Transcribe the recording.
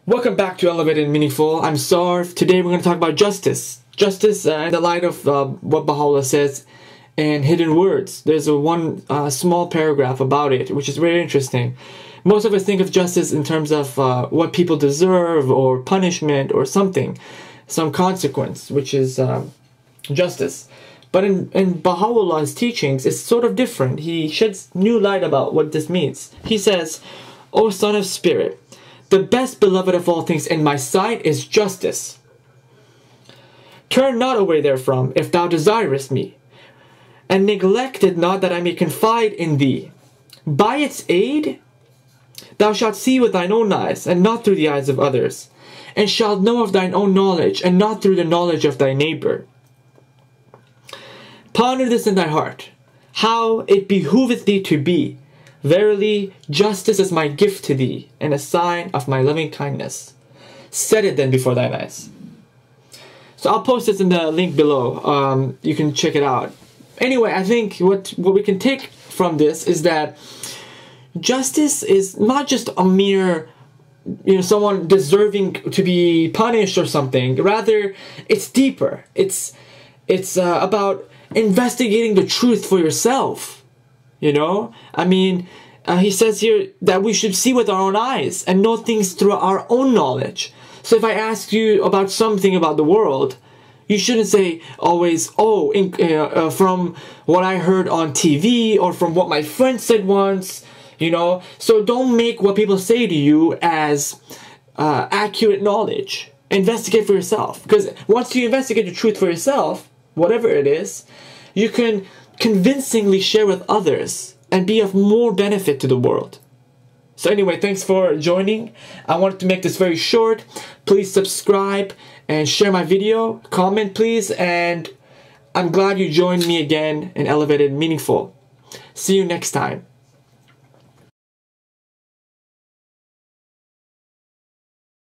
Welcome back to Elevated and Meaningful. I'm Sarv. Today we're going to talk about justice. Justice in the light of what Baha'u'llah says in Hidden Words. There's one small paragraph about it, which is very interesting. Most of us think of justice in terms of what people deserve or punishment or something, some consequence, which is justice. But in Baha'u'llah's teachings, it's sort of different. He sheds new light about what this means. He says, "O son of spirit, the best beloved of all things in my sight is justice. Turn not away therefrom, if thou desirest me, and neglect it not that I may confide in thee. By its aid thou shalt see with thine own eyes, and not through the eyes of others, and shalt know of thine own knowledge, and not through the knowledge of thy neighbor. Ponder this in thy heart, how it behoveth thee to be. Verily, justice is my gift to thee, and a sign of my loving kindness. Set it then before thine eyes." So I'll post this in the link below. You can check it out. Anyway, I think what we can take from this is that justice is not just a mere, someone deserving to be punished or something. Rather, it's deeper. It's about investigating the truth for yourself. He says here that we should see with our own eyes and know things through our own knowledge. So if I ask you about something about the world, you shouldn't say always, from what I heard on TV or from what my friend said once, So don't make what people say to you as accurate knowledge. Investigate for yourself. Because once you investigate the truth for yourself, whatever it is, you can convincingly share with others and be of more benefit to the world. So anyway, thanks for joining. I wanted to make this very short. Please subscribe and share my video. Comment please, and I'm glad you joined me again in Elevated and Meaningful. See you next time.